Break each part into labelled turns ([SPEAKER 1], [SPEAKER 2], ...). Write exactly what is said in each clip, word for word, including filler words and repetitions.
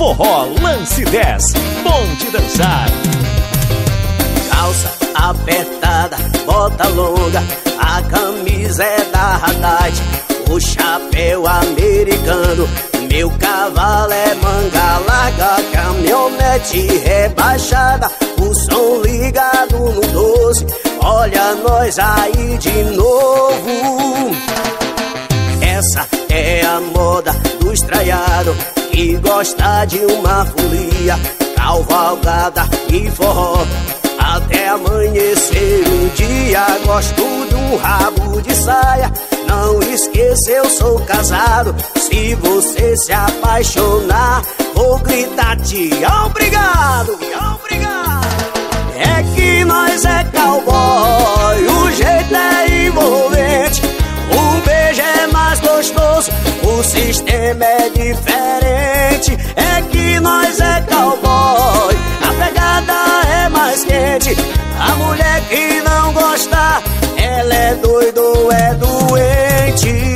[SPEAKER 1] Forró Lance dez, bom de dançar.
[SPEAKER 2] Calça apertada, bota longa, a camisa é da Haddad, o chapéu americano, meu cavalo é manga larga, caminhonete rebaixada, o som ligado no doze, olha nós aí de novo. Essa é a moda do estraiado que gosta de uma folia, cavalgada e forró até amanhecer um dia. Gosto de um rabo de saia, não esqueça eu sou casado. Se você se apaixonar, vou gritar te obrigado, obrigado. É que nós é cowboy, o jeito é envolvente, um beijo é mais gostoso, o sistema é diferente. É que nós é cowboy, a pegada é mais quente, a mulher que não gosta, ela é doida ou é doente.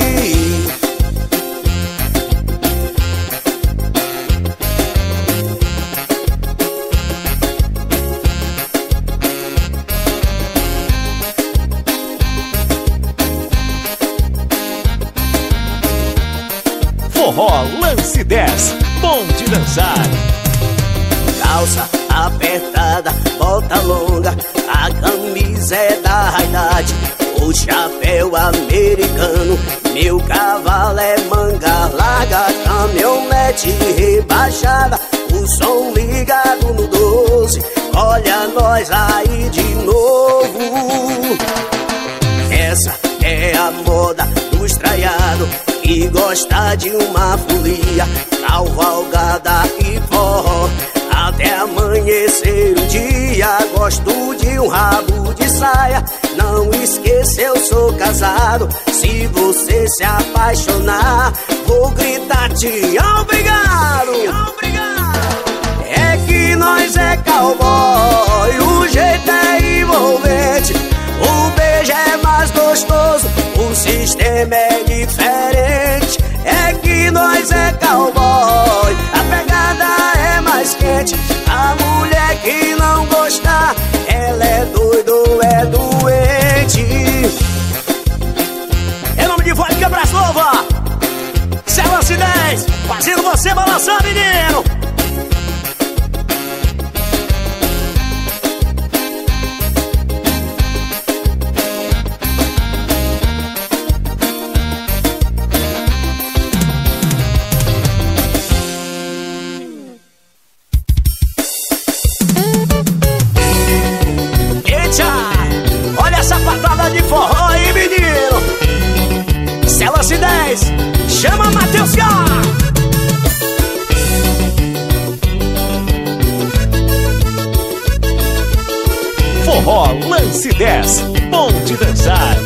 [SPEAKER 1] Forró Lance dez, bom de dançar.
[SPEAKER 2] Calça apertada, bota longa, a camisa é da Haddad, o chapéu americano, meu cavalo é manga larga, caminhonete rebaixada, o som ligado no doze, olha nós aí de novo. Essa é a moda do estraiado que gosta de uma folia, cavalgada e forró até amanhecer o dia. Gosto de um rabo de saia, não esqueça eu sou casado. Se você se apaixonar, vou gritar te obrigado, obrigado. É que nós é cowboy, o jeito é envolvente, o beijo é mais gostoso, o sistema é diferente. É que nós é cowboy, a pegada é mais quente, a mulher que não gosta, ela é doida ou é doente. Em nome de Vodka Brás Nova, Lance dez, fazendo você balançar, menino. Lance dez, chama Matheus K.
[SPEAKER 1] Forró Lance dez, bom de dançar.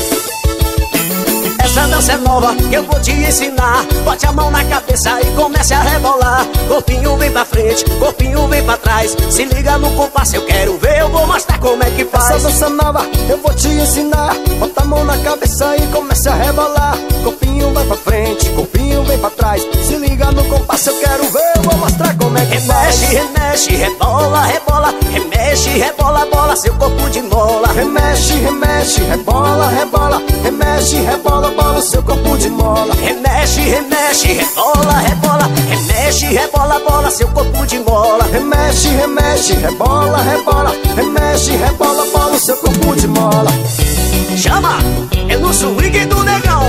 [SPEAKER 2] Essa dança é nova que eu vou te ensinar. Bote a mão na cabeça e comece a rebolar. Corpinho vem pra frente, corpinho vem pra trás. Se liga no compasso, eu quero ver, eu vou mostrar como é que faz.
[SPEAKER 3] Essa dança nova eu vou te ensinar. Bota a mão na cabeça e comece a rebolar. Corpinho vai pra frente, corpinho vem pra trás. Se liga no compasso, eu quero ver, eu vou mostrar como é que faz.
[SPEAKER 2] Remexe, remexe, rebola, rebola. Remexe, rebola, bola, seu corpo de mola.
[SPEAKER 3] Remexe, remexe, rebola, rebola. Remexe, rebola, bola, seu corpo de mola.
[SPEAKER 2] Remexe, remexe, rebola, rebola. Remexe, rebola, bola, seu corpo de mola.
[SPEAKER 3] Remexe, remexe, rebola, rebola. Remexe, rebola, bola, seu corpo de mola.
[SPEAKER 2] Chama, é no swing do negão.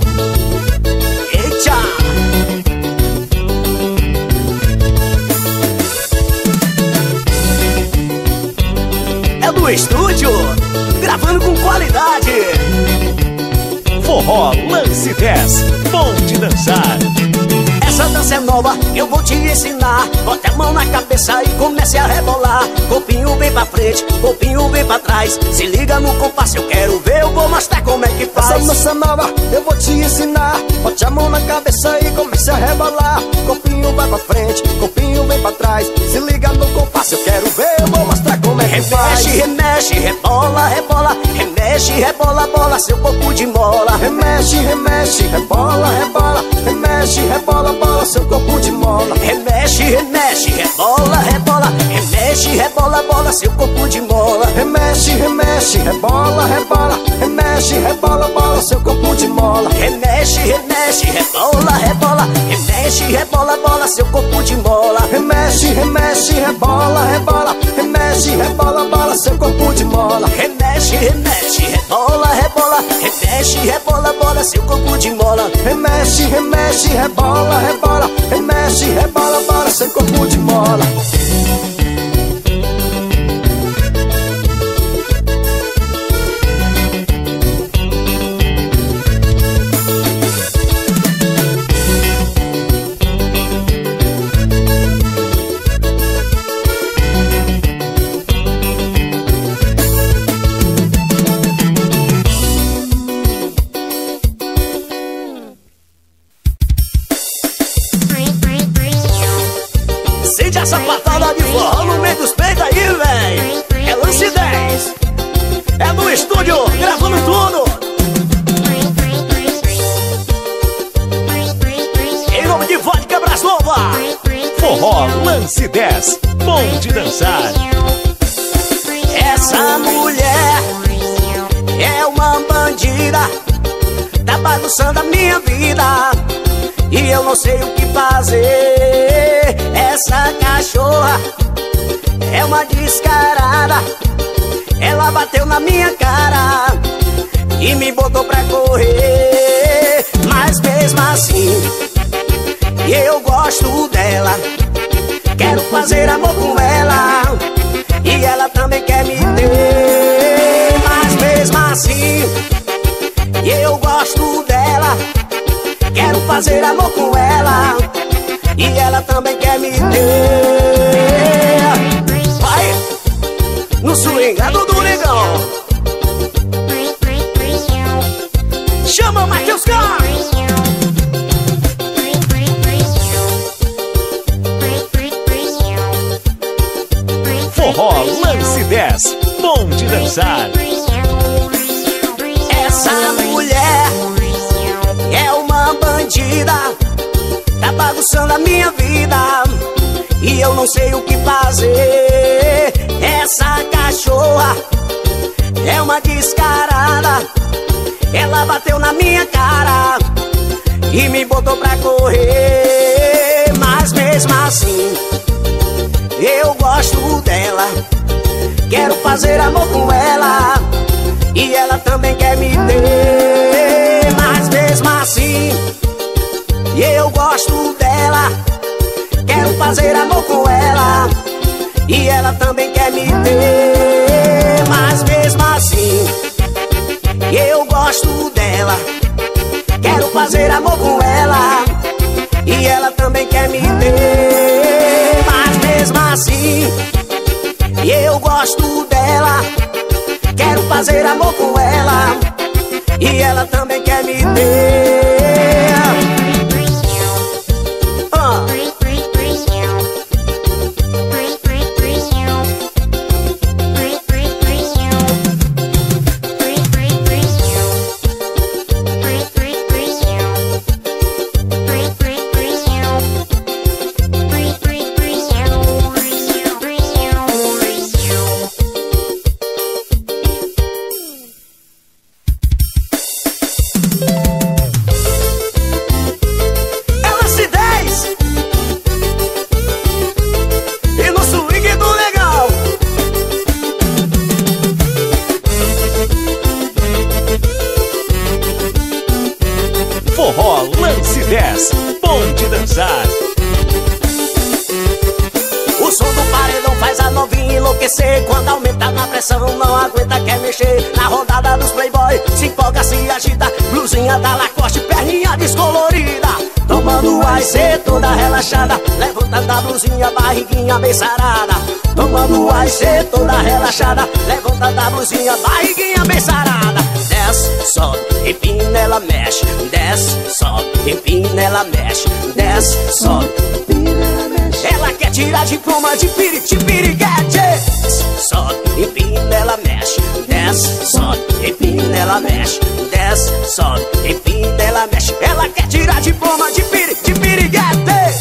[SPEAKER 2] Eita! É do estúdio, gravando com qualidade.
[SPEAKER 1] Forró Lance dez, bom de dançar.
[SPEAKER 2] Essa dança é nova, eu vou te ensinar. Bote a mão na cabeça e comece a rebolar. Corpinho vem pra frente, corpinho vem pra trás. Se liga no compasso, eu quero ver, eu vou mostrar como é que faz.
[SPEAKER 3] Essa dança nova, eu vou te ensinar. Bote a mão na cabeça e comece a rebolar. Corpinho vai pra frente, corpinho vem pra trás. Se liga no compasso, eu quero ver, eu vou mostrar como é que faz.
[SPEAKER 2] Remexe, remexe, rebola, rebola. Remexe, Remexe, rebola, bola, seu corpo de mola.
[SPEAKER 3] Remexe, remexe, rebola, rebola. Remexe, rebola, bola, seu corpo de mola.
[SPEAKER 2] Remexe, remexe, rebola, rebola. Remexe, rebola, bola, seu corpo de mola.
[SPEAKER 3] Remexe, remexe, rebola, rebola. Remexe, rebola, bola, seu corpo de mola.
[SPEAKER 2] Remexe, remexe, rebola, rebola. Remexe, rebola, bola, seu corpo de mola.
[SPEAKER 3] Remexe, remexe, rebola, rebola. Remexe, rebola, bola, seu corpo de mola.
[SPEAKER 2] Remexe, remexe, rebola, rebola. Remexe, rebola, bola, seu corpo de mola.
[SPEAKER 3] Remexe, remexe, rebola, rebola. Remexe, rebola, bola, seu corpo de mola.
[SPEAKER 2] Sente essa patada de forró no meio dos peitos aí, véi. É Lance dez. É no estúdio, gravando tudo. Em nome de Vodka Brasnova.
[SPEAKER 1] Forró Lance dez, bom de dançar.
[SPEAKER 2] Essa mulher é uma bandida, tá bagunçando a minha vida e eu não sei o que fazer. Essa cachorra é uma descarada, ela bateu na minha cara e me botou pra correr. Mas mesmo assim eu gosto dela, quero fazer amor com ela e ela também quer me ter. Mas mesmo assim eu gosto dela, quero fazer amor com ela e ela também quer me ter. Vai no swingado do negão, chama Matheus Carlos.
[SPEAKER 1] Forró Lance dez, bom de dançar.
[SPEAKER 2] Essa mulher é uma bandida, tá bagunçando a minha vida e eu não sei o que fazer. Essa cachorra é uma descarada, ela bateu na minha cara e me botou pra correr. Mas mesmo assim eu gosto dela, quero fazer amor com ela e ela também quer me ter. Mas mesmo assim eu gosto dela, quero fazer amor com ela e ela também quer me ter. Mas mesmo assim eu gosto dela, quero fazer amor com ela e ela também quer me ter. Mas mesmo assim eu gosto dela, quero fazer amor com ela e ela também quer me ter. Ah.
[SPEAKER 1] Forró Lance dez, bom de dançar.
[SPEAKER 2] O som do paredão faz a novinha enlouquecer. Quando aumenta na pressão não aguenta, quer mexer. Na rodada dos playboy se empolga, se agita. Blusinha da Lacoste, perninha descolorida, tomando ice toda relaxada, levantando a blusinha, barriguinha bem sarada. Tomando ice toda relaxada, levantando a blusinha, barriguinha bem sarada. Desce, sobe, empina, ela mexe. Desce, sobe, empina, ela mexe. Desce, sobe, ela quer tirar de pluma de piriti, piriguete. Desce, sobe, empina, ela mexe. Desce, desce, sobe, empina, ela mexe. Desce, sobe, empina, ela mexe. Ela quer tirar diploma de piri, de piriguete.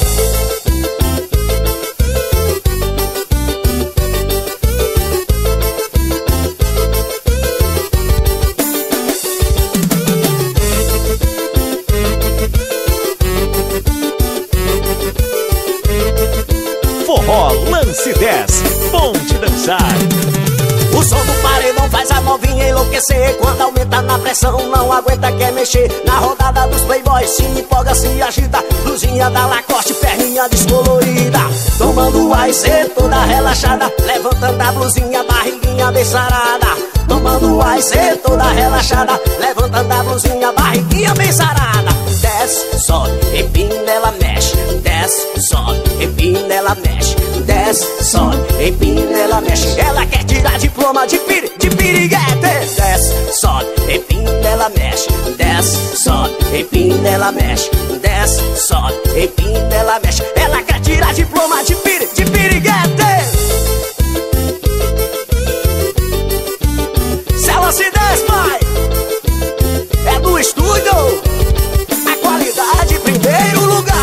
[SPEAKER 1] Forró Lance dez, bom de dançar.
[SPEAKER 2] O som do paredão faz a novinha enlouquecer. Quando aumenta na pressão, não aguenta, quer mexer. Na rodada dos playboys, se empolga, se agita. Blusinha da Lacoste, perninha descolorida. Tomando A e C toda relaxada. Levantando a blusinha, barriguinha bem sarada. Tomando A e C toda relaxada. Levantando a blusinha, barriguinha bem sarada. Desce, sobe, empina, ela mexe. Desce, sobe, empina, ela mexe. Desce, sobe, empina, ela mexe. Ela quer tirar diploma de piri, de piriguete. Desce, sobe, empina, ela mexe. Desce, sobe, empina, ela mexe. Desce, sobe, empina, ela mexe. Ela quer tirar diploma de piri, de piriguete. Se ela se desce, pai, é do estúdio. A qualidade em primeiro lugar.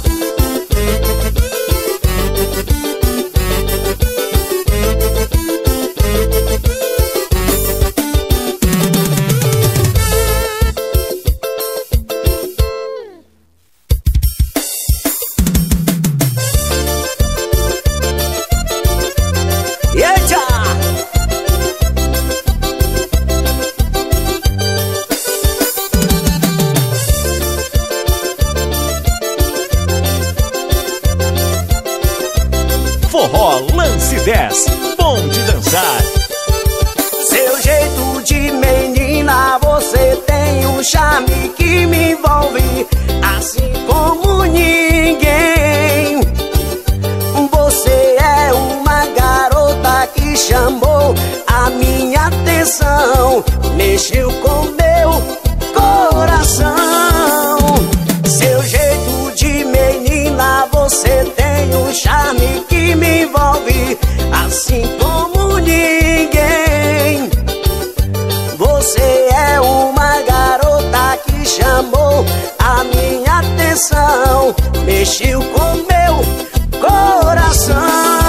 [SPEAKER 1] Forró Lance dez, bom de dançar.
[SPEAKER 2] Seu jeito de menina, você tem um charme que me envolve, assim como ninguém. Você é uma garota que chamou a minha atenção, mexeu com meu coração. Seu jeito de menina, você tem um charme que me envolve, assim como ninguém. Você é uma garota que chamou a minha atenção, mexeu com meu coração.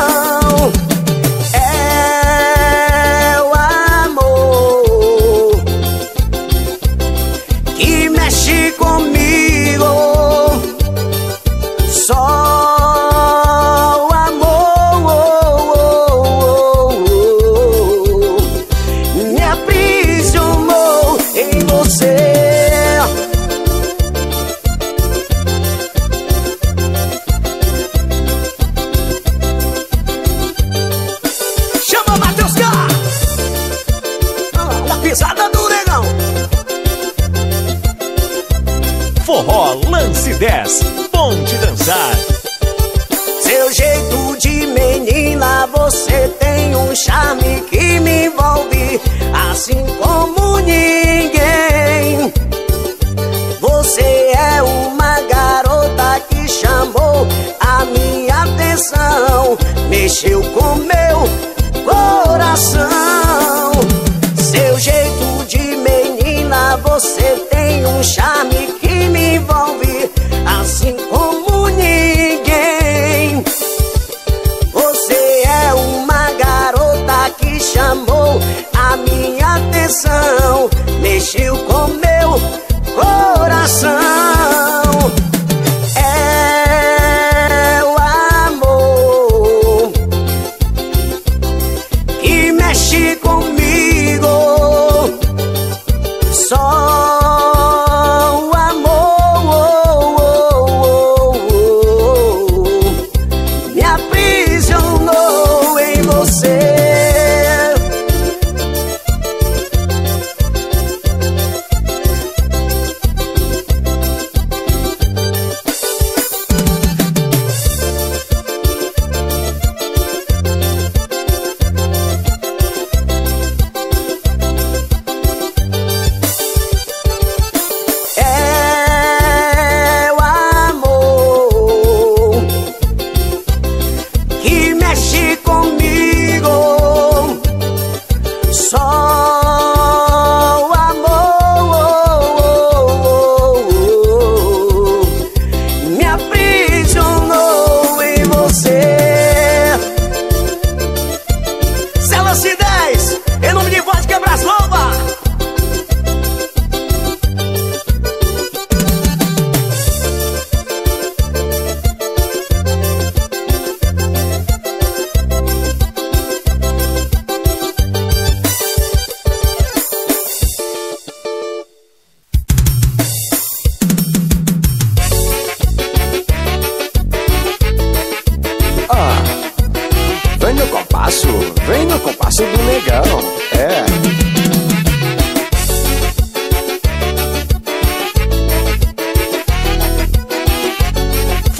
[SPEAKER 2] É o amor que mexe comigo. Só
[SPEAKER 1] Forró Lance dez, bom de dançar.
[SPEAKER 2] Seu jeito de menina, você tem um charme que me envolve, assim como ninguém. Você é uma garota que chamou a minha atenção, mexeu com meu coração. Seu jeito de menina, você tem um charme que me envolve, assim como ninguém. Você é uma garota que chamou a minha atenção, mexeu com meu coração. É o amor que mexe comigo. Só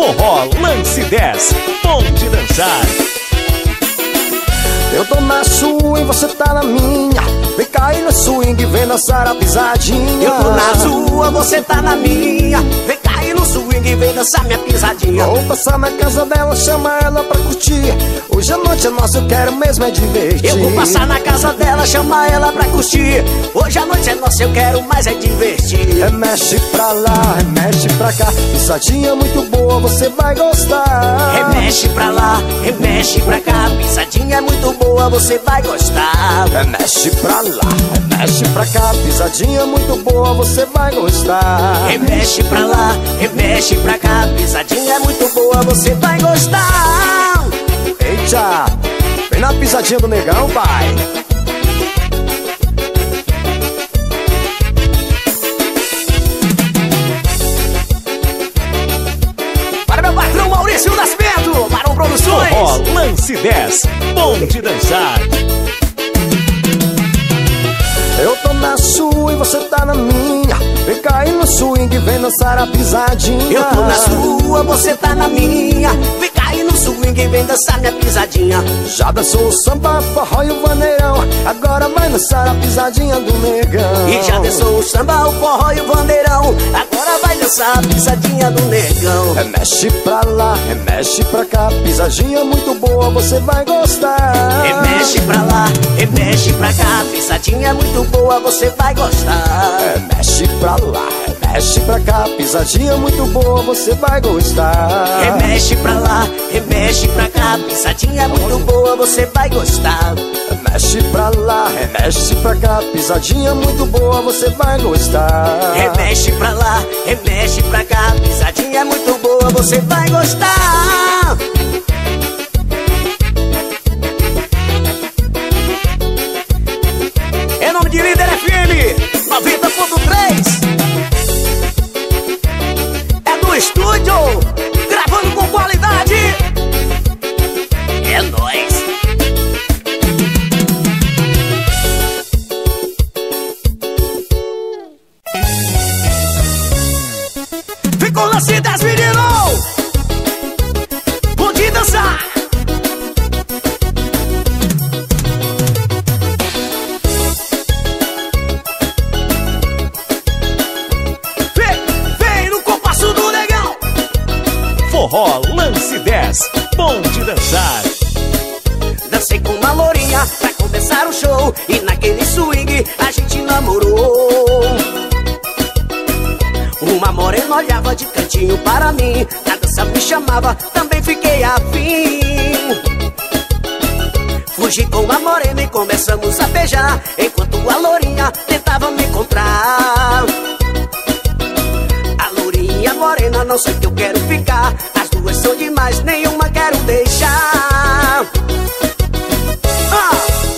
[SPEAKER 1] Forró Lance dez, bom de dançar.
[SPEAKER 3] Eu tô na sua e você tá na minha. Vem cair no swing, vem dançar a pisadinha.
[SPEAKER 2] Eu tô na sua, você tá na minha. Vem cair no swing, vem dançar minha pisadinha.
[SPEAKER 3] Vou passar na casa dela, chama ela pra curtir. Hoje a noite é nossa, eu quero mesmo é divertir.
[SPEAKER 2] Eu vou passar na casa dela, chama ela pra curtir. Hoje a noite é nossa, eu quero mais é divertir.
[SPEAKER 3] Remexe pra lá, remexe pra cá. Pisadinha muito boa, você vai gostar.
[SPEAKER 2] Remexe pra lá, remexe pra cá. Pisadinha é muito boa, você vai gostar.
[SPEAKER 3] Remexe pra lá, remexe pra cá. Pisadinha muito boa, você vai gostar.
[SPEAKER 2] Remexe pra lá, remexe pra cá. Pisadinha é muito boa, você vai gostar.
[SPEAKER 3] Eita, vem na pisadinha do negão, pai.
[SPEAKER 2] Para meu patrão Maurício Nascimento, Barão Produções.
[SPEAKER 1] Forró Lance dez, bom de dançar.
[SPEAKER 3] Eu tô na sua e você tá na minha. Vem cair no swing, vem dançar a pisadinha.
[SPEAKER 2] Eu tô na sua, você tá na minha. Vem cair no swing, vem dançar minha pisadinha.
[SPEAKER 3] Já dançou o samba, forró e o vaneirão. Agora vai dançar a pisadinha do negão.
[SPEAKER 2] E já dançou o samba, o forró e o bandeirão. Agora vai dançar a pisadinha do negão.
[SPEAKER 3] Remexe pra lá, remexe pra cá. Pisadinha muito boa, você vai gostar.
[SPEAKER 2] Remexe pra lá, remexe pra cá. Pisadinha é muito boa, você vai gostar.
[SPEAKER 3] Remexe pra lá, remexe pra cá. Pisadinha muito boa, você vai gostar.
[SPEAKER 2] Remexe pra lá, remexe pra cá. Pisadinha é muito boa, você vai gostar.
[SPEAKER 3] Remexe pra lá, remexe pra cá. Pisadinha muito boa, você vai gostar.
[SPEAKER 2] Remexe pra lá, remexe pra cá. Pisadinha é muito boa, você vai gostar. Em nome de Líder F M noventa ponto três. É do estúdio, gravando com qualidade. É nóis. Ficou lance dez, menino. Bom de dançar.
[SPEAKER 1] Forró Lance dez, bom de dançar.
[SPEAKER 2] Dancei com uma lourinha pra começar o show. E naquele swing a gente namorou. Uma morena olhava de cantinho para mim. Na dança me chamava, também fiquei afim. Fugi com a morena e começamos a beijar, enquanto a lourinha tentava me encontrar. A lourinha e a morena, não sei que eu quero ficar. As duas são demais, nenhuma quero deixar. Ah!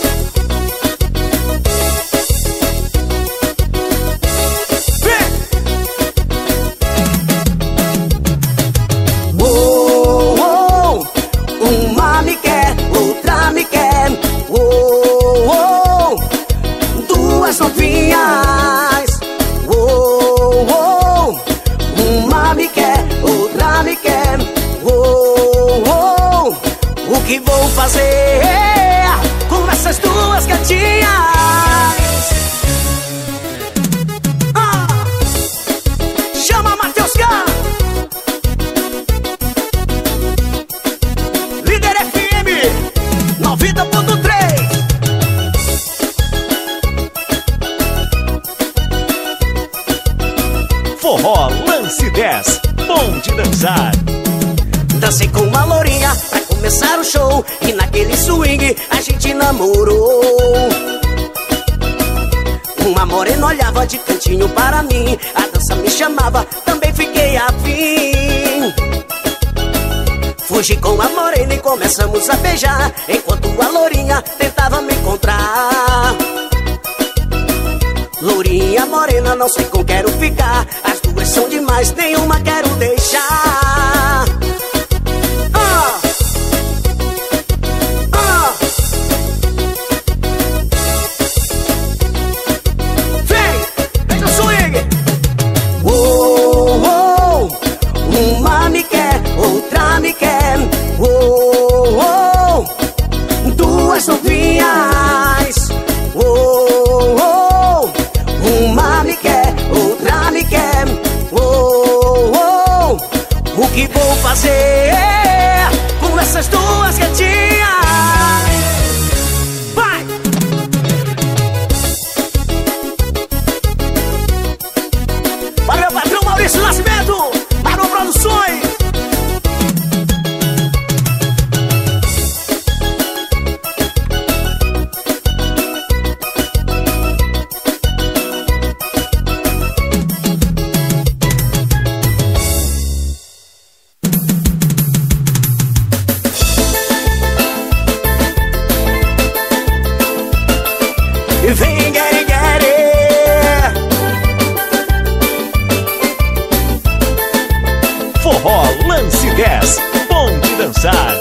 [SPEAKER 2] Oh, oh, uma me quer, outra me quer. Oh, oh, duas novinhas. Oh, oh, uma me quer, outra me quer. Oh, oh, o que vou fazer com essas duas gatinhas? Ah, chama Matheus K. Líder F M noventa ponto três.
[SPEAKER 1] Forró Lance dez, bom de dançar.
[SPEAKER 2] Dancei com uma lourinha pra começar o show. E naquele swing a gente namorou. Uma morena olhava de cantinho para mim. A dança me chamava, também fiquei afim. Fugi com a morena e começamos a beijar, enquanto a lourinha tentava me encontrar. Lourinha, morena, não sei com quero ficar. As duas são demais, nenhuma quero deixar. Ah! Ah! Vem, vem no swing. Oh, oh, uma me quer, que vou fazer com essas duas gatinhas? Vai! Para meu patrão Maurício Nascimento, Marô Produções. Vem, Gary, Gary.
[SPEAKER 1] Forró Lance dez, bom de dançar.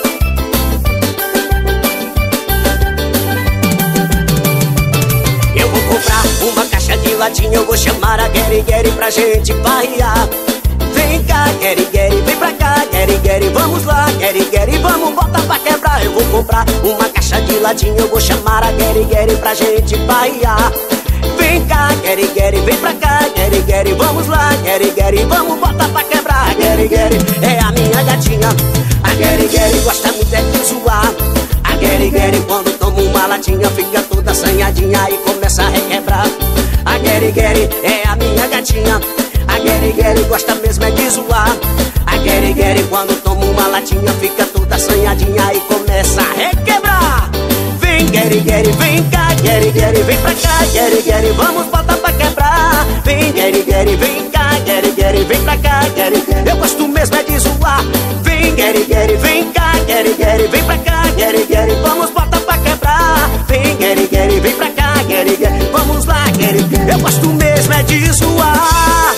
[SPEAKER 2] Eu vou comprar uma caixa de latinha, eu vou chamar a Gary, Gary pra gente parrear. Vem cá, Gary, Gary, vem pra cá, Gary, Gary, vamos lá, Gary, Gary, vamos botar pra quebrar. Eu vou comprar uma caixa de latinha, eu vou chamar a Gary, Gary pra gente parrear. Vem cá, Gary, Gary, vem pra cá, Gary, Gary, vamos lá, Gary, Gary, vamos botar pra quebrar. A Gary, Gary é a minha gatinha, a Gary, Gary gosta muito é de zoar. A Gary, Gary quando toma uma latinha fica toda assanhadinha e começa a requebrar. A Gary, Gary é a minha gatinha, a Gary, Gary gosta mesmo é de zoar. A Gary, Gary quando toma uma latinha fica toda assanhadinha e começa a requebrar. Vem, Gary, Gary, vem cá, Gary, Gary, vem pra cá, Gary, Gary, vamos botar pra quebrar. Vem, Gary, Gary, vem cá, Gary, Gary, vem pra cá, Gary, eu gosto mesmo é de zoar. Vem, Gary, Gary, vem cá, Gary, Gary, vem pra cá, Gary, Gary, vamos botar pra quebrar. Vem, Gary, Gary, vem pra cá, Gary, Gary, vamos lá, Gary, eu gosto mesmo é de zoar.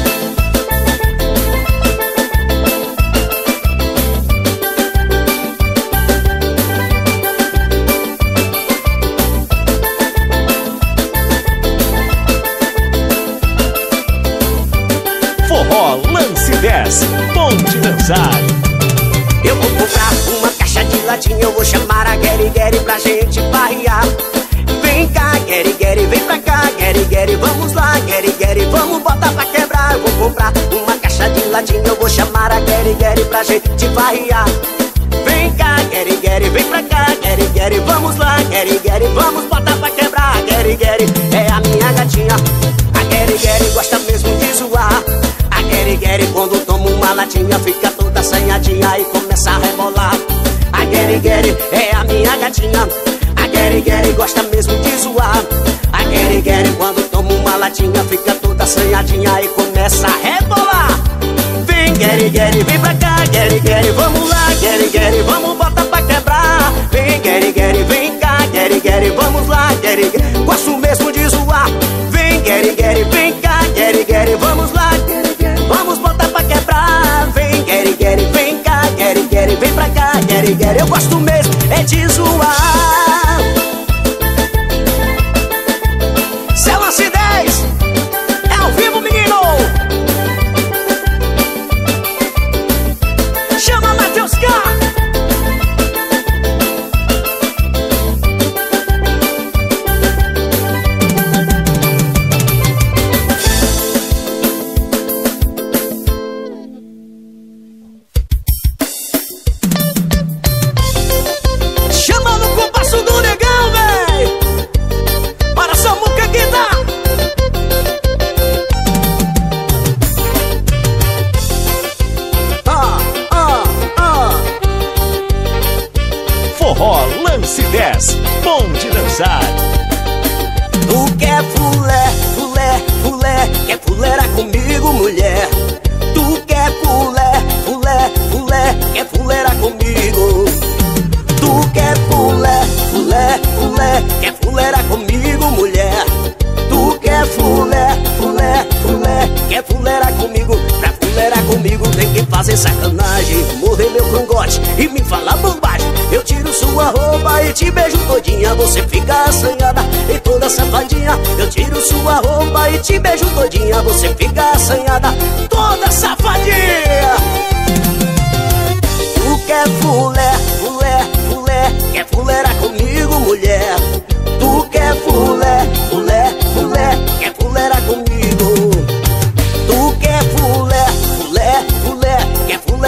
[SPEAKER 1] Forró Lance dez, bom de dançar.
[SPEAKER 2] Eu vou comprar uma caixa de latinha, eu vou chamar a Gary, Gary pra gente parrear. Vem cá, Gary, Gary, vem pra cá, Gary, Gary, vamos lá, Gary, Gary, vamos botar pra quebrar. Eu vou comprar uma caixa de latinha, eu vou chamar a Gary, Gary pra gente parrear. Vem cá, Gary, Gary, vem pra cá, Gary, Gary, vamos lá, Gary, Gary, vamos botar pra quebrar. A Gary, Gary é a minha gatinha, a Gary, Gary gosta mesmo de zoar. A Gary, Gary quando toma uma latinha fica toda assanhadinha e começa a rebolar. A Gary, Gary é a minha gatinha, a Gary, Gary gosta mesmo de zoar. A Gary, Gary quando toma uma latinha fica toda assanhadinha e começa a rebolar. Vem, Gary, Gary, vem pra cá, Gary, Gary, vamos lá, Gary, Gary, vamos botar pra quebrar. Vem, Gary, Gary, vem cá, Gary, Gary, vamos lá, Gary, Gary, gosto mesmo de zoar. Vem, Gary, Gary, vem cá, Gary, Gary, vamos lá, Gary, Gary, vamos botar pra quebrar. Vem, Gary, Gary, vem cá, Gary, Gary, vem pra cá, Gary, Gary, eu gosto mesmo é de zoar. Céu Lance dez, é ao vivo, menino. Chama Matheus K.
[SPEAKER 1] Forró Lance dez, bom de dançar.
[SPEAKER 2] Tu quer fulé, fulé, fulé, quer fuleira comigo, mulher? Tu quer fulé, fulé, fulé, quer fuleira comigo? Tu quer fulé, fulé, fulé, quer fuleira comigo, mulher? Tu quer fulé, fulé, fulé, quer fuleira comigo? Pra fuleira comigo tem que fazer sacanagem, morder meu cangote e me falar bobagem. Eu tiro sua roupa e te beijo todinha, você fica assanhada e toda safadinha. Eu tiro sua roupa e te beijo todinha, você fica assanhada, toda safadinha. Tu quer fulé, fulé, fulé, quer fuleira comigo, mulher? Tu quer fulé, fulé, fulé, quer fuleira comigo? Tu quer fulé, fulé, fulé, quer fuleira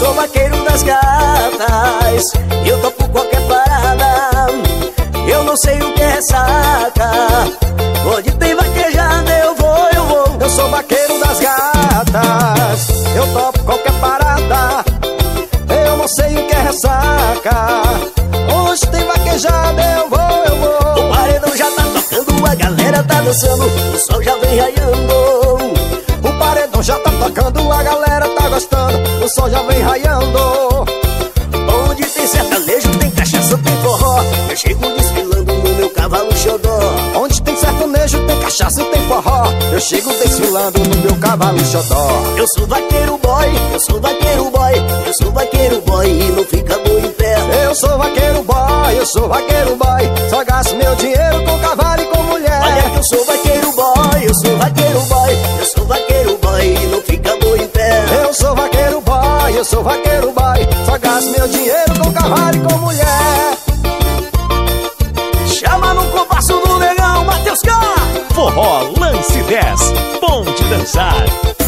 [SPEAKER 2] sou vaqueiro das gatas, eu topo qualquer parada. Eu não sei o que é ressaca, onde tem vaquejada eu vou, eu vou.
[SPEAKER 3] Eu sou vaqueiro das gatas, eu topo qualquer parada. Eu não sei o que é ressaca, onde tem vaquejada eu vou, eu vou.
[SPEAKER 2] O paredão já tá tocando, a galera tá dançando, o sol já vem raiando.
[SPEAKER 3] O paredão já tá tocando, a galera tá gostando, o sol já vem raiando.
[SPEAKER 2] Onde tem sertanejo, tem cachaça, tem forró, eu chego desfilando no meu cavalo xodó.
[SPEAKER 3] Onde tem sertanejo, tem cachaça e tem forró, eu chego desfilando no meu cavalo xodó.
[SPEAKER 2] Eu sou vaqueiro boy, eu sou vaqueiro boy, eu sou vaqueiro boy e não fica boi em pé.
[SPEAKER 3] Eu sou vaqueiro boy, eu sou vaqueiro boy, só gasto meu dinheiro com cavalo e com mulher.
[SPEAKER 2] Olha que eu sou vaqueiro boy, eu sou vaqueiro boy, eu sou vaqueiro boy e não fica boi em pé.
[SPEAKER 3] Eu sou vaqueiro boy, eu sou vaqueiro boy, só gasto meu dinheiro com cavalo e com mulher.
[SPEAKER 2] Chama no compasso do negão, Matheus K.
[SPEAKER 1] Forró Lance dez, bom de dançar.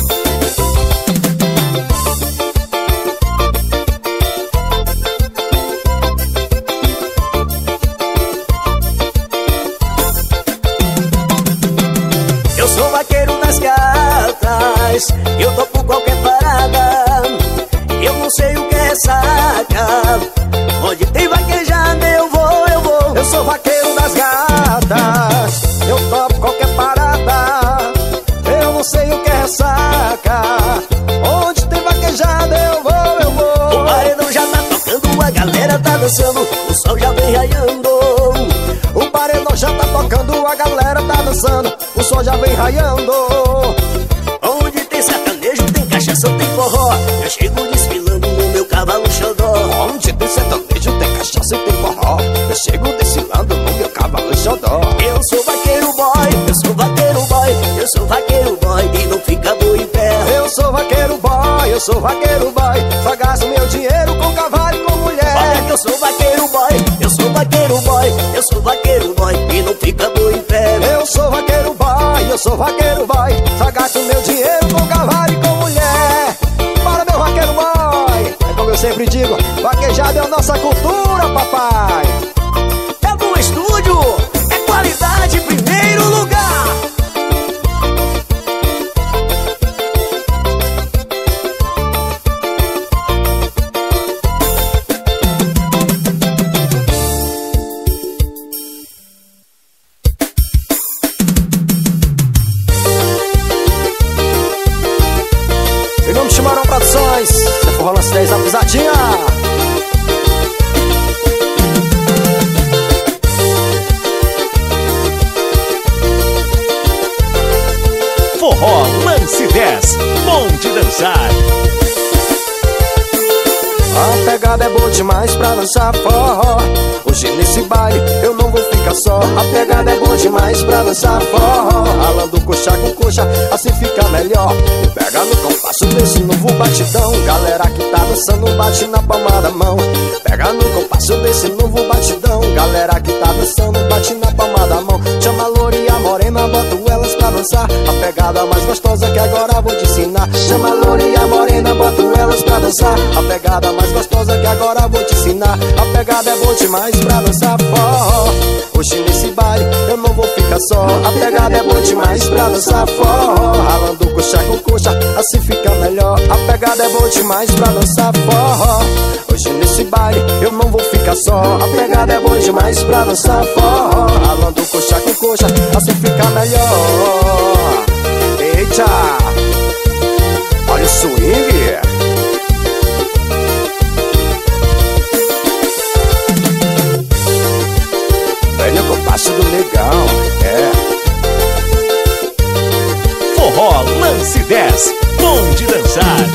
[SPEAKER 2] Eu sou vaqueiro das gatas, eu topo qualquer parada. Eu não sei o que é ressaca, onde tem vaquejada eu vou, eu vou.
[SPEAKER 3] Eu sou vaqueiro das gatas, eu topo qualquer parada. Eu não sei o que é ressaca, onde tem vaquejada eu vou, eu vou.
[SPEAKER 2] O paredão já tá tocando, a galera tá dançando, o sol já vem raiando.
[SPEAKER 3] O paredão já tá tocando, a galera tá dançando, o sol já vem raiando.
[SPEAKER 2] Onde tem sertanejo, tem cachaça, tem forró, eu chego desfilando no meu cavalo xodó.
[SPEAKER 3] Onde tem sertanejo, tem cachaça e tem forró, eu chego desfilando no meu cavalo xodó.
[SPEAKER 2] Eu sou vaqueiro boy, eu sou vaqueiro boy, eu sou vaqueiro boy e não fica boi em pé.
[SPEAKER 3] Eu sou vaqueiro boy, eu sou vaqueiro boy, só gasto meu dinheiro com cavalo e com mulher.
[SPEAKER 2] Olha que eu sou vaqueiro boy, eu sou vaqueiro boy, eu sou vaqueiro boy e não fica boi em pé.
[SPEAKER 3] Eu sou vaqueiro boy, eu sou vaqueiro boy, só gasto meu dinheiro com cavalo e com mulher. Bora, meu vaqueiro boy! É como eu sempre digo, vaquejada é a nossa cultura, papai.
[SPEAKER 2] É bom estúdio, é qualidade em primeiro lugar.
[SPEAKER 3] Em nome de Chimarrão Produções, você for rolando as dez, a pisadinha.
[SPEAKER 1] Forró Lance dez, bom de dançar.
[SPEAKER 3] A pegada é boa demais pra dançar forró. Hoje nesse baile eu não vou ficar só. A pegada é boa demais pra dançar forró. Ralando coxa com coxa, assim fica melhor. E pega no compasso desse novo batidão. Galera que tá dançando bate na palma da mão. Pega no compasso desse novo batidão. Galera que tá dançando bate na palma da mão. Chama a loura e a morena, boto elas pra dançar. A pegada mais gostosa que agora vou te ensinar. Chama a loura e a morena, boto elas pra dançar. A pegada mais gostosa que agora vou te ensinar. A pegada é boa demais pra dançar forró. Hoje nesse baile eu não vou ficar só. A pegada é boa demais pra dançar forró. Ralando coxa com coxa, assim fica melhor. A pegada é boa demais pra dançar forró. Hoje nesse baile eu não vou ficar só. A pegada é boa demais pra dançar forró. Ralando coxa com coxa, assim fica melhor. Eita, olha o swing. Velho compasso do negão, é.
[SPEAKER 1] Forró Lance dez, bom de dançar.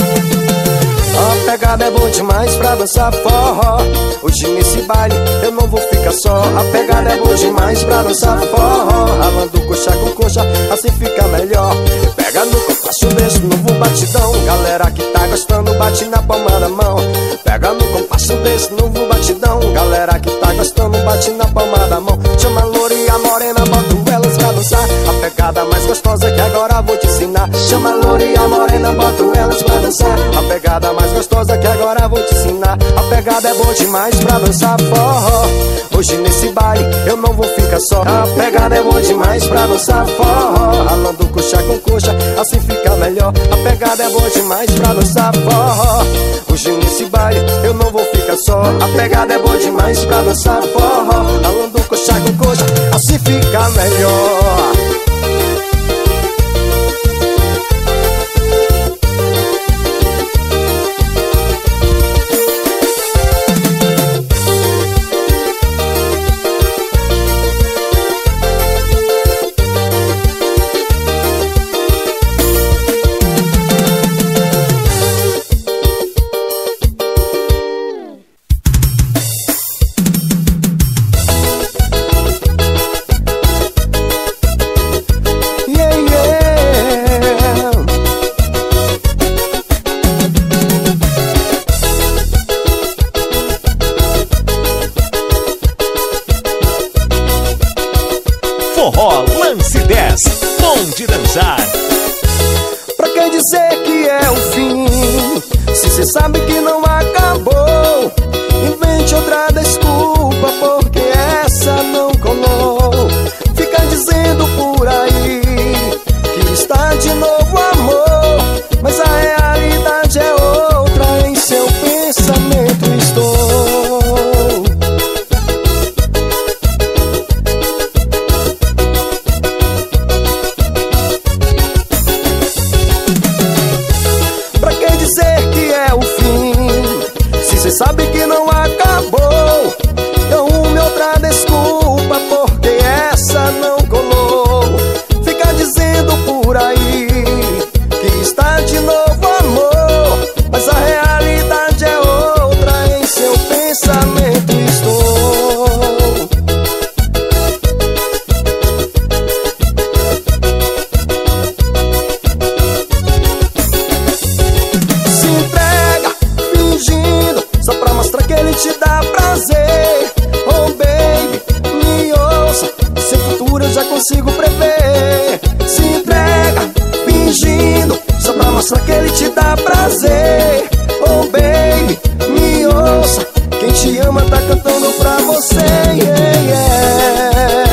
[SPEAKER 3] A pegada é boa demais pra dançar forró. Hoje nesse baile eu não vou ficar só. A pegada é boa demais pra dançar forró. Ralando coxa com coxa, assim fica melhor. Pega no compasso desse novo batidão. Galera que tá gostando bate na palma da mão. Pega no compasso desse novo batidão. Galera que tá gostando bate na palma da mão. Chama a loura e a morena, boto elas pra dançar. A pegada mais gostosa que agora vou te ensinar. Chama a loura e a morena, boto elas pra dançar. A pegada mais gostosa que agora vou te ensinar. A pegada é boa demais pra dançar forró. Hoje nesse baile eu não vou ficar só. A pegada é boa demais pra dançar forró. Ralando coxa com coxa, assim fica melhor. A pegada é boa demais pra dançar forró. Hoje nesse baile eu não vou ficar só. A pegada é boa demais pra dançar forró. Ralando coxa com coxa, assim fica melhor.
[SPEAKER 1] Forró Lance dez, bom de dançar.
[SPEAKER 3] Pra que dizer que é o fim, se cê sabe que não acabou? Invente outra desculpa, porque essa não colou. Fica dizendo por aí que está de novo amor, mas a realidade é outra, em seu pensamento estou. Cê sabe que não acabou, então uma outra desculpa, porque essa não colou. Fica dizendo por aí que está de novo amor, mas a realidade é outra, em seu pensamento estou. Se entrega fingindo só pra mostrar que ele te dá prazer. Oh baby, me ouça, seu futuro eu já consigo prever. Se entrega fingindo só pra mostrar que ele te dá prazer. Oh baby, me ouça, quem te ama tá cantando pra você, yeah, yeah.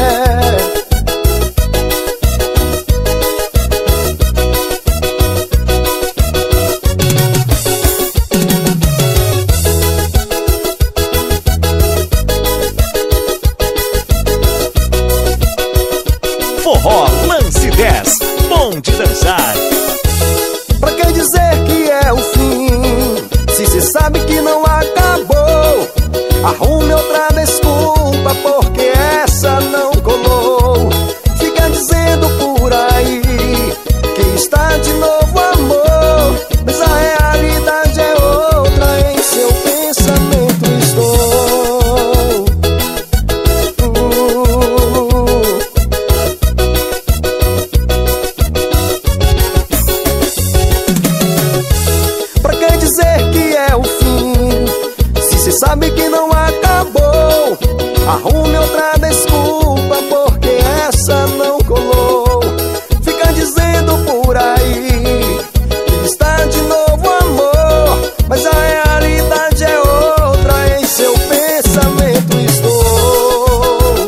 [SPEAKER 1] Forró Lance dez, bom de dançar.
[SPEAKER 3] Pra que dizer que é o fim, se cê sabe que não acabou? Arrume outra desculpa, porque essa não colou. Fica dizendo por aí que está de novo amor, mas a realidade é outra, em seu pensamento estou. uh. Pra que dizer que é o fim, se cê sabe que não acabou? Arrume outra desculpa, porque essa não colou. Fica dizendo por aí que está de novo amor, mas a realidade é outra, em seu pensamento estou.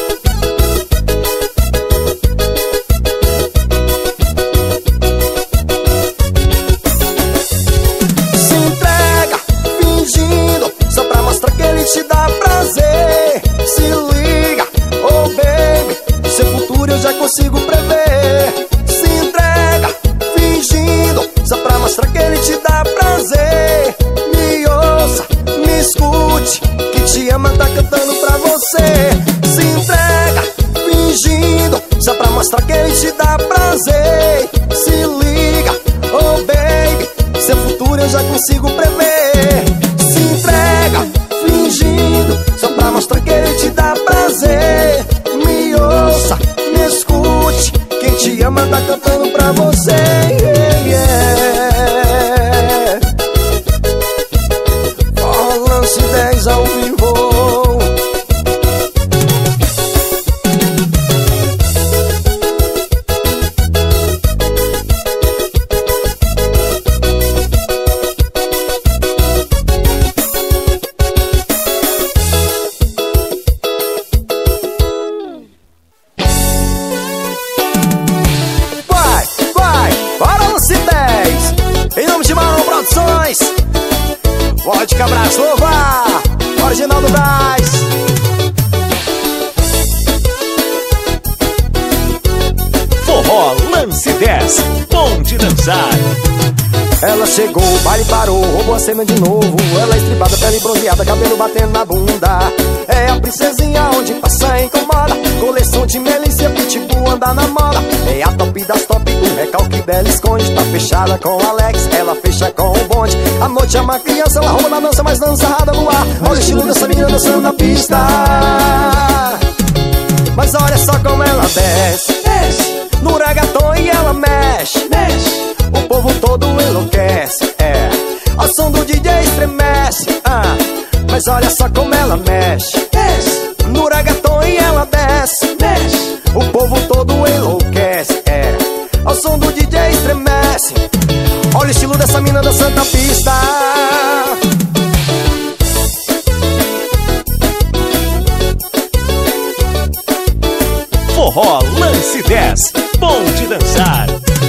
[SPEAKER 3] Se entrega fingindo só pra mostrar que ele te dá prazer. Se liga, oh baby, seu futuro eu já consigo prever. Se entrega fingindo só pra mostrar que ele te dá prazer. Me ouça, me escute, que te ama tá cantando pra você. Se entrega fingindo só pra mostrar que ele te dá prazer. Se liga, oh baby, seu futuro eu já consigo prever. Se entrega fingindo só pra mostrar que ele te dá prazer. Me ouça, me escute, quem te ama tá cantando pra você, yeah, yeah. Forró Lance dez ao vivo. Vodka Brasova, original do Brás.
[SPEAKER 1] Forró Lance dez, bom de dançar.
[SPEAKER 3] Ela chegou, o baile parou, roubou a cena de novo. Ela é estribada, pele bronzeada, cabelo batendo na bunda. É a princesinha onde passa e incomoda. Coleção de melícia, pitbull anda na moda. É a top das top, o recalque dela esconde. Tá fechada com o Alex, ela fecha com o bonde. A noite é uma criança, ela rouba na dança, mas dança errada no ar. Olha o estilo dessa menina dançando na pista. Mas olha só como ela desce, desce no reggaeton e ela mexe, mexe. O povo todo enlouquece, é. Ao som do D J estremece, ah. Mas olha só como ela mexe, desce no reggaeton e ela desce, mexe. O povo todo enlouquece, é. Ao som do D J estremece. Olha o estilo dessa mina dançando na pista.
[SPEAKER 1] Forró Lance dez, bom de dançar.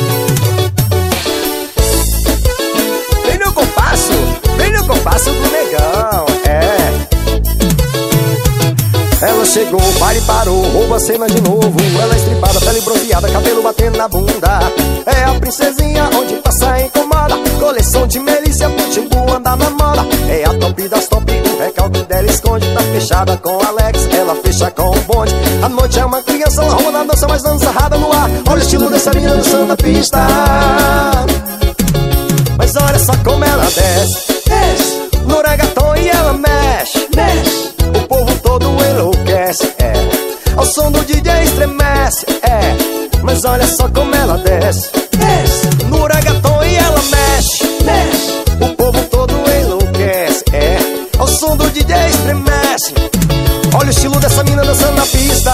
[SPEAKER 3] Vem no compasso, vem no compasso do negão, é. Ela chegou, o baile parou, rouba a cena de novo. Ela é estripada, pele bronzeada, cabelo batendo na bunda. É a princesinha onde passa e incomoda. Coleção de melícia, pitbull anda na moda. É a top das top, o recalque dela esconde. Tá fechada com o Alex, ela fecha com o bonde. A noite é uma criança, ela rouba na dança, mas dança errada no ar. Olha o estilo dessa menina dançando na pista. Mas olha só como ela desce, desce no reggaeton e ela mexe, mexe. O povo todo enlouquece, é. Ao som do D J estremece, é. Mas olha só como ela desce, desce no reggaeton e ela mexe, mexe. O povo todo enlouquece, é. Ao som do D J estremece. Olha o estilo dessa mina dançando na pista.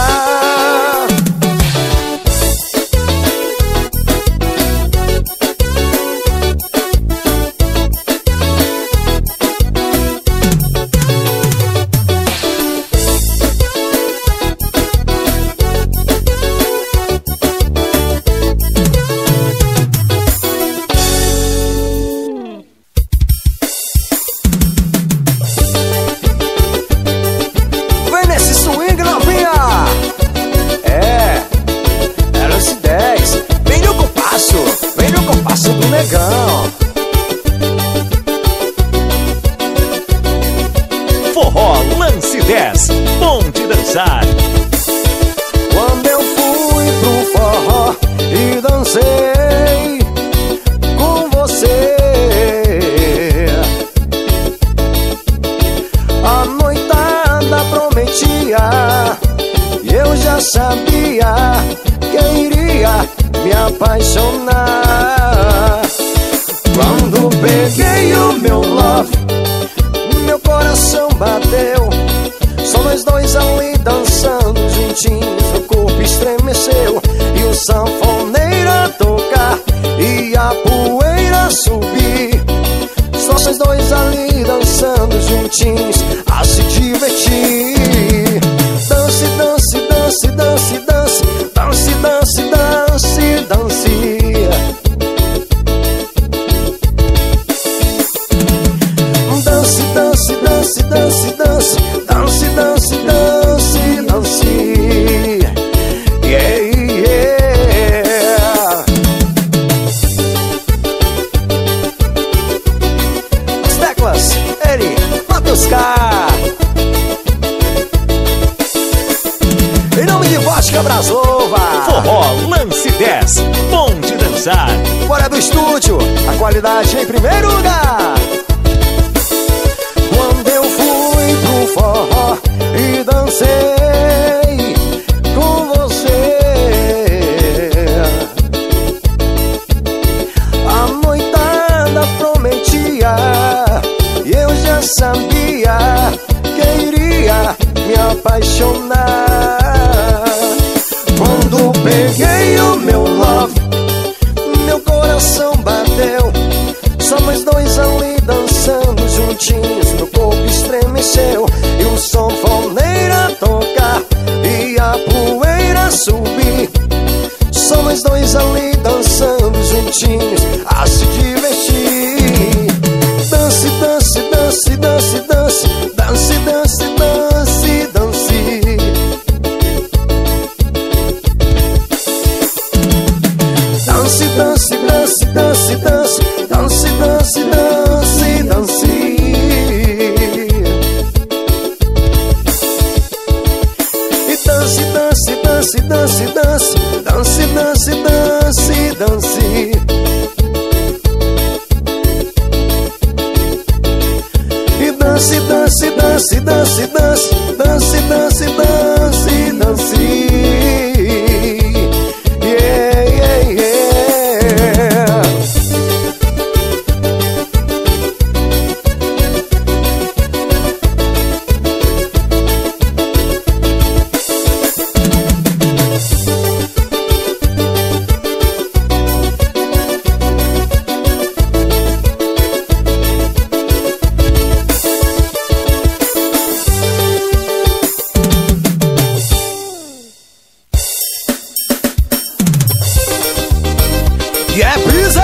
[SPEAKER 1] Forró Lance dez, bom de dançar.
[SPEAKER 3] Quando eu fui pro forró e dancei com você, a noitada prometia e eu já sabia que iria me apaixonar. Quando peguei o meu love, meu coração bateu. Só nós dois ali dançando juntinhos, o corpo estremeceu. E o sanfoneiro a tocar e a poeira subir. Só nós dois ali dançando juntinhos, a se divertir. Dance, dance, dance, dance, dance. Dance, dance, dance, dance. Dance, dance, dance, dance, dance. Dance, dance, dance, dance. Yeah, yeah. As teclas, ele, Matuscar. Em nome de Vodka Brasova.
[SPEAKER 1] Forró Lance dez, bom de dançar.
[SPEAKER 3] Fora do estúdio, a qualidade em primeiro lugar. Quando eu fui pro forró e dancei com você, a noitada prometia e eu já sabia que iria me apaixonar. Quando peguei o meu love, meu coração bateu. Só nós dois ali dançando juntinhos, meu corpo estremeceu. E o sanfoneiro a tocar e a poeira subir. Só nós dois ali dançando juntinhos, a se divertir. Dance, dance, dance, dance, dance, dance, dance, dance, dance, dance, dance, dance. Yeah, yeah, yeah. Yeah, please.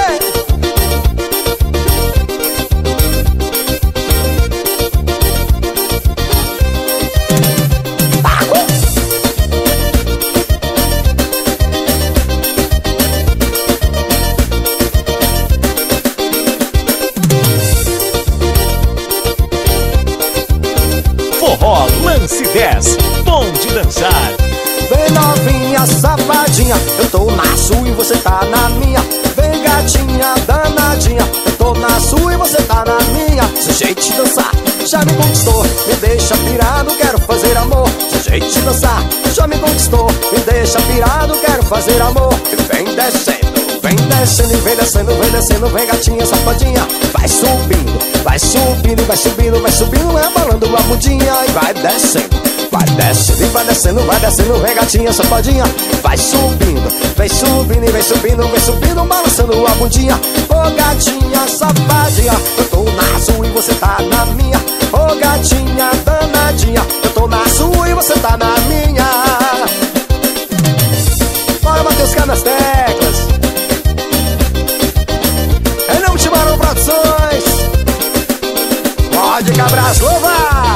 [SPEAKER 1] Forró Lance dez, bom de dançar.
[SPEAKER 3] Vem novinha, safadinha, eu tô na sua e você tá na minha. Vem gatinha, danadinha, eu tô na sua e você tá na minha. Seu jeito de dançar já me conquistou, me deixa pirado, quero fazer amor. Seu jeito de dançar já me conquistou, me deixa pirado, quero fazer amor. E vem descendo, vem descendo, e vem descendo, vem descendo, vem gatinha, safadinha. Vai subindo, vai subindo, vai subindo, vai subindo, rebolando a bundinha e vai descendo. Vai descendo, vai descendo, vai descendo, vem gatinha, safadinha. Vai subindo, vem subindo, vem subindo, vem subindo, balançando a bundinha. Ô gatinha, safadinha, eu tô na sua e você tá na minha. Ô gatinha, danadinha, eu tô na sua e você tá na minha. Bora bater os caras nas teclas. É não te Barão Produções. Pode Cabras louvar.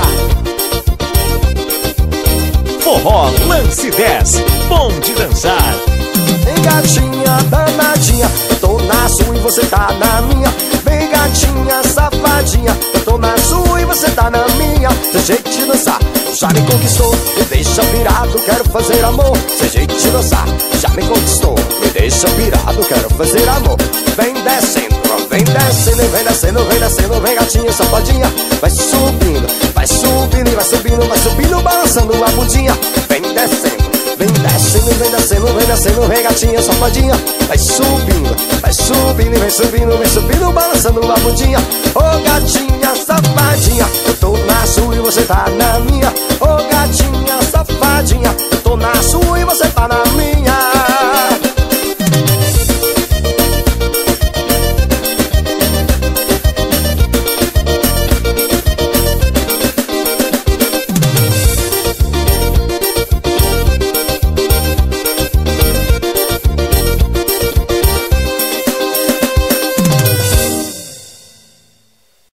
[SPEAKER 1] Forró Lance dez, bom de dançar.
[SPEAKER 3] Vem gatinha, danadinha, eu tô na sua e você tá na minha. Vem gatinha, safadinha, eu tô na sua e você tá na minha. Seu jeito de dançar já me conquistou, me deixa pirado, quero fazer amor. Seu jeito de dançar já me conquistou, me deixa pirado, quero fazer amor. Vem descendo, vem descendo, vem descendo, vem descendo, vem gatinha, safadinha. Vai subindo, vai subindo, vai subindo, vai subindo, balançando a bundinha. Vem descendo, vem descendo, vem descendo, vem descendo, vem gatinha, safadinha. Vai subindo, vai subindo, vem subindo, vem subindo, balançando a bundinha. Ô gatinha, safadinha, eu tô na sua e você tá na minha. Ô gatinha, safadinha, eu tô na sua e você tá na minha.